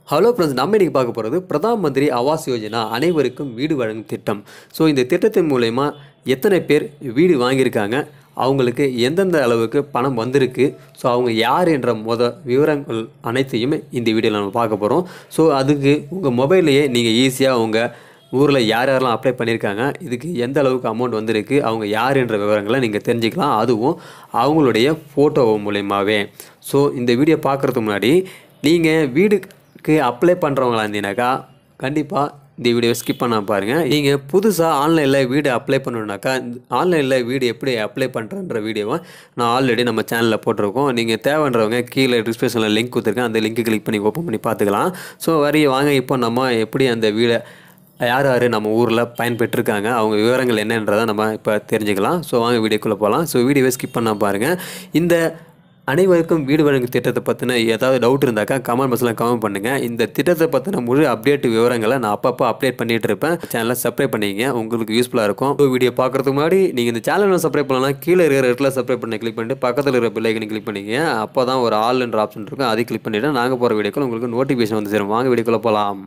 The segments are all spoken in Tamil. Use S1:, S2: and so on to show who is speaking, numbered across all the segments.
S1: ஹலோ ஃப்ரெண்ட்ஸ், நம்ம இன்றைக்கி பார்க்க போகிறது பிரதான் மந்திரி ஆவாஸ் யோஜனா அனைவருக்கும் வீடு வழங்கும் திட்டம். ஸோ இந்த திட்டத்தின் மூலயமா எத்தனை பேர் வீடு வாங்கியிருக்காங்க, அவங்களுக்கு எந்தெந்த அளவுக்கு பணம் வந்திருக்கு, ஸோ அவங்க யார் என்ற விவரங்கள் அனைத்தையுமே இந்த வீடியோவில் நம்ம பார்க்க போகிறோம். ஸோ அதுக்கு உங்கள் மொபைல்லையே நீங்கள் ஈஸியாக உங்கள் ஊரில் யார் யாரெல்லாம் அப்ளை பண்ணியிருக்காங்க, இதுக்கு எந்த அளவுக்கு அமௌண்ட் வந்திருக்கு, அவங்க யார் என்ற விவரங்களை நீங்கள் தெரிஞ்சுக்கலாம். அதுவும் அவங்களுடைய ஃபோட்டோ மூலயமாவே. ஸோ இந்த வீடியோ பார்க்குறதுக்கு முன்னாடி நீங்கள் வீடுக்கு அப்ளை பண்ணுறவங்களா இருந்தீங்கன்னாக்கா கண்டிப்பாக இந்த வீடியோ ஸ்கிப் பண்ண பாருங்கள். நீங்கள் புதுசாக ஆன்லைனில் வீடு அப்ளை பண்ணணுன்னாக்கா ஆன்லைனில் வீடு எப்படி அப்ளை பண்ணுறன்ற வீடியோவை நான் ஆல்ரெடி நம்ம சேனலில் போட்டிருக்கோம். நீங்கள் தேவைன்றவங்க கீழே டிஸ்கிரிப்ஷனில் லிங்க் கொடுத்துருக்கேன், அந்த லிங்க்கு கிளிக் பண்ணி ஓப்பன் பண்ணி பார்த்துக்கலாம். ஸோ வாங்க இப்போ நம்ம எப்படி அந்த வீடை யார் யார் நம்ம ஊரில் பயன்பெற்றிருக்காங்க, அவங்க விவரங்கள் என்னன்றதை நம்ம இப்போ தெரிஞ்சுக்கலாம். ஸோ வாங்க வீடியோக்குள்ளே போகலாம். ஸோ வீடியோவை ஸ்கிப் பண்ண பாருங்கள். இந்த அனைவருக்கும் வீடு வழங்கும் திட்டத்தை பற்றின ஏதாவது டவுட் இருந்தாக்கா கமெண்ட் பாக்ஸில் கமெண்ட் பண்ணுங்கள். இந்த திட்டத்தை பற்றின முழு அப்டேட் விவரங்களை நான் அப்பப்போ அப்டேட் பண்ணிகிட்டு இருப்பேன். சேனலை சப்ஸ்கிரைப் பண்ணிங்க, உங்களுக்கு யூஸ்ஃபுல்லாக இருக்கும். வீடியோ பார்க்குறதுக்கு முன்னாடி நீங்கள் இந்த சேனலை சப்ஸ்கிரைப் பண்ணலாம், கீழே இருக்கிற இடத்துல சப்ஸ்கிரைப் பண்ணி கிளிக் பண்ணிட்டு பக்கத்தில் இருக்கிற பெல் ஐக்கனை கிளிக் பண்ணிங்க. அப்போ தான் ஒரு ஆல்ன்ற ஆப்ஷன் இருக்கும், அதை கிளிக் பண்ணிவிட்டு நாங்கள் போகிற வீடியோக்கள் உங்களுக்கு நோட்டிஃபிகேஷன் வந்து சேரும். வாங்க வீடியோக்குள்ளே போகலாம்.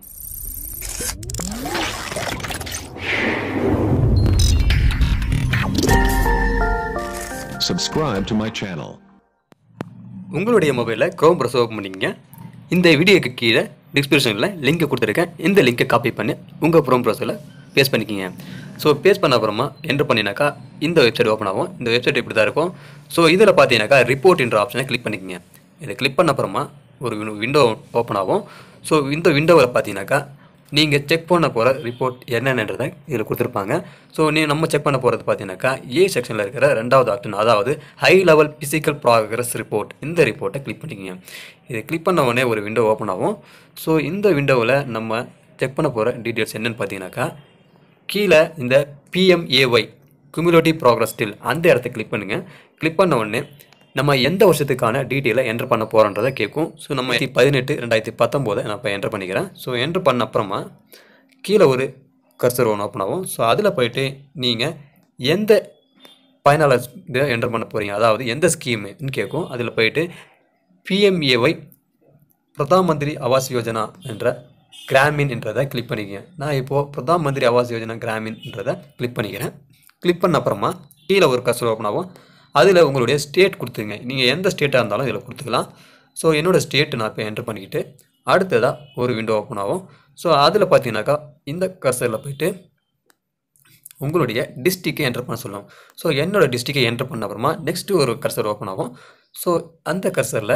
S2: Subscribe to my channel.
S1: உங்களுடைய மொபைலில் க்ரோம் ப்ரௌசர் ஓப்பன் பண்ணிக்கங்க. இந்த வீடியோக்கு கீழே டிஸ்கிரிப்ஷனில் லிங்க்கை கொடுத்துருக்கேன். இந்த லிங்கை காப்பி பண்ணி உங்கள் க்ரோம் ப்ரௌசரில் பேஸ்ட் பண்ணிக்கிங்க. ஸோ பேஸ்ட் பண்ண அப்புறமா என்ட்ரு பண்ணினாக்கா இந்த வெப்சைட் ஓப்பன் ஆகும். இந்த வெப்சைட் இப்படி தான் இருக்கும். ஸோ இதில் பார்த்தீங்கன்னாக்கா ரிப்போர்ட் என்ற ஆப்ஷனை கிளிக் பண்ணிக்கங்க. இதை கிளிக் பண்ண அப்புறமா ஒரு விண்டோ ஓப்பன் ஆகும். ஸோ இந்த விண்டோவில் பார்த்தீங்கன்னாக்கா நீங்கள் செக் பண்ண போகிற ரிப்போர்ட் என்னென்னன்றதை இதில் கொடுத்துருப்பாங்க. ஸோ நம்ம செக் பண்ண போகிறது பார்த்தீங்கன்னாக்கா ஏ செக்ஷனில் இருக்கிற ரெண்டாவது ஆப்ஷன், அதாவது high level physical progress report. இந்த ரிப்போர்ட்டை கிளிக் பண்ணிக்கோங்க. இதை கிளிக் பண்ண உடனே ஒரு விண்டோ ஓப்பன் ஆகும். ஸோ இந்த விண்டோவில் நம்ம செக் பண்ண போகிற டீட்டெயில்ஸ் என்னென்னு பார்த்தீங்கன்னாக்கா கீழே இந்த PMAY குமுலேட்டிவ் ப்ராக்ரஸ் ஸ்டில் அந்த இடத்த கிளிக் பண்ணுங்கள். கிளிக் பண்ண உடனே நம்ம எந்த வருஷத்துக்கான டீட்டெயிலை என்ட்ரு பண்ண போகிறோன்றதை கேட்கும். ஸோ நம்ம 2018-2019 நான் இப்போ என்ட்ரு பண்ணிக்கிறேன். ஸோ என்ட்ரு பண்ண அப்புறமா கீழே ஒரு கர்சர் ஒன்று ஓப்பன் ஆகும். ஸோ அதில் போய்ட்டு நீங்கள் எந்த பயனாளர் என்ட்ரு பண்ண போகிறீங்க, அதாவது எந்த ஸ்கீமுன்னு கேட்கும். அதில் போய்ட்டு PMAY பிரதான் மந்திரி ஆவாஸ் யோஜனா என்ற கிராமின் என்றதை கிளிக் பண்ணிக்கிறேன். நான் இப்போது பிரதான் மந்திரி ஆவாஸ் யோஜனா கிராமின்ன்றதை கிளிக் பண்ணிக்கிறேன். கிளிக் பண்ண அப்புறமா கீழே ஒரு கர்சர் ஓப்பன் ஆகும். அதில் உங்களுடைய ஸ்டேட் கொடுத்துருங்க. நீங்கள் எந்த ஸ்டேட்டாக இருந்தாலும் இதில் கொடுத்துக்கலாம். ஸோ என்னோடய ஸ்டேட்டு நான் இப்போ என்ட்ரு பண்ணிக்கிட்டு அடுத்ததாக ஒரு விண்டோ ஓப்பன் ஆகும். ஸோ அதில் பார்த்தீங்கன்னாக்கா இந்த கர்சரில் போய்ட்டு உங்களுடைய டிஸ்ட்ரிக்டை என்ட்ரு பண்ண சொல்லணும். ஸோ என்னோடய டிஸ்ட்ரிக்டை என்ட்ரு பண்ண அப்புறமா நெக்ஸ்ட்டு ஒரு கர்சர் ஓப்பன் ஆகும். ஸோ அந்த கர்சரில்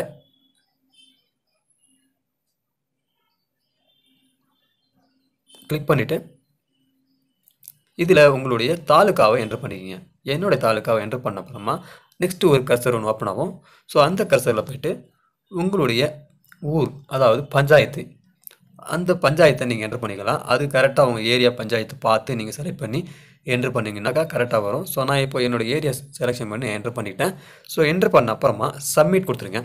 S1: கிளிக் பண்ணிவிட்டு இதில் உங்களுடைய தாலுக்காவை என்ட்ரு பண்ணிக்கிங்க. என்னோடய தாலுக்காவை என்ட்ரு பண்ண அப்புறமா நெக்ஸ்ட்டு ஒரு கர்சர் ஒன்று ஓப்பன் ஆகும். ஸோ அந்த கர்சரில் போய்ட்டு உங்களுடைய ஊர், அதாவது பஞ்சாயத்து, அந்த பஞ்சாயத்தை நீங்கள் என்ட்ரு பண்ணிக்கலாம். அது கரெக்டாக உங்கள் ஏரியா பஞ்சாயத்து பார்த்து நீங்கள் செலக்ட் பண்ணி என்ட்ரு பண்ணிங்கனாக்கா கரெக்டாக வரும். ஸோ நான் இப்போ என்னோடய ஏரியா செலெக்ஷன் பண்ணி என்ட்ரு பண்ணிட்டேன். ஸோ என்ட்ரு பண்ண அப்புறமா சப்மிட் கொடுத்துருங்க.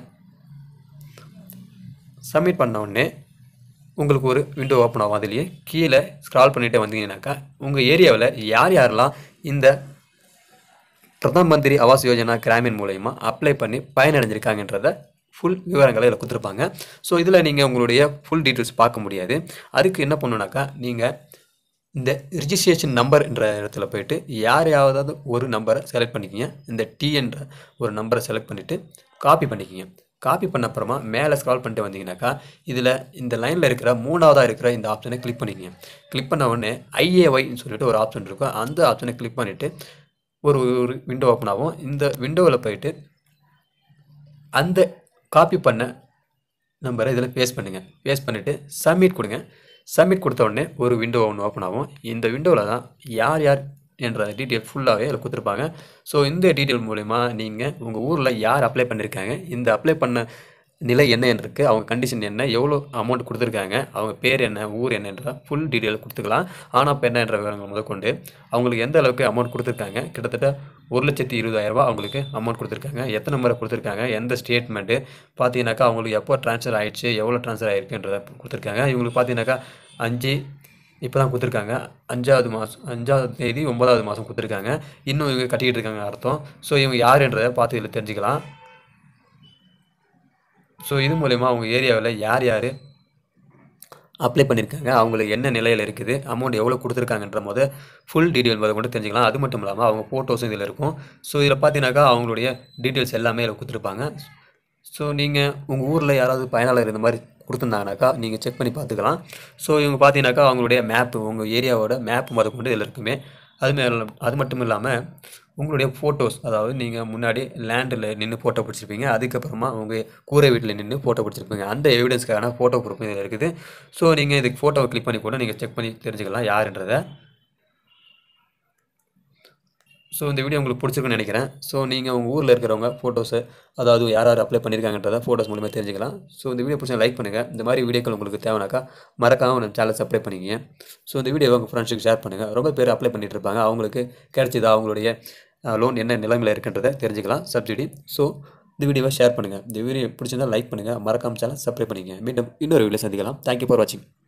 S1: சப்மிட் பண்ண உடனே உங்களுக்கு ஒரு விண்டோ ஓப்பன் ஆகும். அதுலேயே கீழே ஸ்க்ரால் பண்ணிகிட்டே வந்தீங்கன்னாக்கா உங்கள் ஏரியாவில் யார் யாரெல்லாம் இந்த பிரதான் மந்திரி ஆவாஸ் யோஜனா கிராமின் மூலயமா அப்ளை பண்ணி பயனடைஞ்சிருக்காங்கன்றத ஃபுல் விவரங்களை இதில் கொடுத்துருப்பாங்க. ஸோ இதில் நீங்கள் உங்களுடைய ஃபுல் டீட்டெயில்ஸ் பார்க்க முடியாது. அதுக்கு என்ன பண்ணணுன்னாக்கா நீங்கள் இந்த ரிஜிஸ்ட்ரேஷன் நம்பர் என்ற இடத்துல போய்ட்டு யாரையாவது ஒரு நம்பரை செலக்ட் பண்ணிக்கிங்க. இந்த என்ற ஒரு நம்பரை செலக்ட் பண்ணிவிட்டு காப்பி பண்ணிக்கிங்க. காப்பி பண்ண அப்புறமா மேலே ஸ்க்ரால் பண்ணிட்டு வந்தீங்கன்னாக்கா இதில் இந்த லைனில் இருக்கிற மூணாவதாக இருக்கிற இந்த ஆப்ஷனை கிளிக் பண்ணிக்கங்க. கிளிக் பண்ண உடனே IAYன்னு சொல்லிட்டு ஒரு ஆப்ஷன் இருக்கும். அந்த ஆப்ஷனை கிளிக் பண்ணிவிட்டு ஒரு விண்டோ ஓப்பன் ஆகும். இந்த விண்டோவில் போய்ட்டு அந்த காப்பி பண்ண நம்பரை இதில் பேஸ்ட் பண்ணுங்கள். பேஸ்ட் பண்ணிவிட்டு சப்மிட் கொடுங்க. சப்மிட் கொடுத்த உடனே ஒரு விண்டோ ஒன்று ஓப்பன் ஆகும். இந்த விண்டோவில் தான் யார் யார் என்ற டீட்டெயில் ஃபுல்லாகவே அதில் கொடுத்துருப்பாங்க. ஸோ இந்த டீட்டெயில் மூலிமா நீங்கள் உங்கள் ஊரில் யார் அப்ளை பண்ணியிருக்காங்க, இந்த அப்ளை பண்ண நிலை என்ன இருக்குது, அவங்க கண்டிஷன் என்ன, எவ்வளோ அமௌண்ட் கொடுத்துருக்காங்க, அவங்க பேர் என்ன, ஊர் என்னன்ற ஃபுல் டீட்டெயில் கொடுத்துக்கலாம். ஆனால் இப்போ என்னன்ற விவரங்கள் முதற்கொண்டு அவங்களுக்கு எந்த அளவுக்கு அமௌண்ட் கொடுத்துருக்காங்க, கிட்டத்தட்ட 1,20,000 அவங்களுக்கு அமௌண்ட் கொடுத்துருக்காங்க, எத்தனை முறை கொடுத்துருக்காங்க, எந்த ஸ்டேட்மெண்ட்டு பார்த்தீங்கன்னாக்கா அவங்களுக்கு எப்போ ட்ரான்ஸ்ஃபர் ஆகிடுச்சு, எவ்வளோ ட்ரான்ஸ்ஃபர் ஆகிருக்குன்றதை கொடுத்துருக்காங்க. இவங்களுக்கு பார்த்தீங்கன்னாக்கா 5 இப்போ தான் கொடுத்துருக்காங்க. 5வது மாதம் 5ஆம் தேதி 9வது மாதம் கொடுத்துருக்காங்க. இன்னும் இவங்க கட்டிக்கிட்டு இருக்காங்க அர்த்தம். ஸோ இவங்க யாருன்றதை பார்த்து இதில் தெரிஞ்சுக்கலாம். ஸோ இது மூலமா அவங்க ஏரியாவில் யார் யார் அப்ளை பண்ணியிருக்காங்க, அவங்களுக்கு என்ன நிலையில் இருக்குது, அமௌண்ட் எவ்வளோ கொடுத்துருக்காங்கன்ற ஃபுல் டீட்டெயில் கொண்டு தெரிஞ்சுக்கலாம். அது மட்டும் இல்லாமல் அவங்க ஃபோட்டோஸும் இதில் இருக்கும். ஸோ இதில் பார்த்தீங்கன்னாக்கா அவங்களுடைய டீட்டெயில்ஸ் எல்லாமே இதில் கொடுத்துருப்பாங்க. ஸோ நீங்கள் உங்கள் ஊரில் யாராவது பயனாளர் இந்த மாதிரி கொடுத்துருந்தாங்கனாக்கா நீங்கள் செக் பண்ணி பார்த்துக்கலாம். ஸோ இவங்க பார்த்தீங்கன்னாக்கா அவங்களுடைய மேப்பு, உங்கள் ஏரியாவோட மேப் கொண்டு இதில் இருக்குமே. அது மட்டும் இல்லாமல் உங்களுடைய ஃபோட்டோஸ், அதாவது நீங்கள் முன்னாடி லேண்டில் நின்று ஃபோட்டோ பிடிச்சிருப்பீங்க, அதுக்கப்புறமா உங்கள் கூரை வீட்டில் நின்று ஃபோட்டோ பிடிச்சிருப்பீங்க, அந்த எவிடன்ஸ்க்கான ஃபோட்டோ ப்ரூஃப் இதில் இருக்குது. ஸோ நீங்கள் இதுக்கு ஃபோட்டோவை கிளிக் பண்ணி கூட நீங்கள் செக் பண்ணி தெரிஞ்சுக்கலாம் யாருன்றதை. ஸோ இந்த வீடியோ உங்களுக்கு பிடிச்சிருக்குன்னு நினைக்கிறேன். ஸோ நீங்கள் உங்கள் ஊரில் இருக்கிறவங்க ஃபோட்டோஸு, அதாவது யார் யார் அப்ளை பண்ணியிருக்காங்கன்றதை ஃபோட்டோஸ் மூலமாக தெரிஞ்சுக்கலாம். ஸோ இந்த வீடியோ பிடிச்சா லைக் பண்ணுங்கள். இந்த மாதிரி வீடியோக்கள் உங்களுக்கு தேவைனாக்கா மறக்காமல் நம்ம சேனலை சப்ஸ்கிரைப் பண்ணிக்கிங்க. ஸோ இந்த வீடியோவை உங்கள் ஃப்ரெண்ட்ஸுக்கு ஷேர் பண்ணுங்கள். ரொம்ப பேர் அப்ளை பண்ணிட்டு இருப்பாங்க, அவங்களுக்கு கிடைச்சதா, அவங்களுடைய லோன் என்ன நிலைமையில் இருக்குன்றதை தெரிஞ்சுக்கலாம், சப்சிடி. ஸோ இந்த வீடியோவை ஷேர் பண்ணுங்கள். இந்த வீடியோ பிடிச்சிருந்தால் லைக் பண்ணுங்கள். மறக்காமல் சேனலை சப்ஸ்கிரைப் பண்ணிக்கங்க. மீண்டும் இன்னொரு வீடியோ சந்திக்கலாம். தேங்க்யூ ஃபார் வாட்சிங்.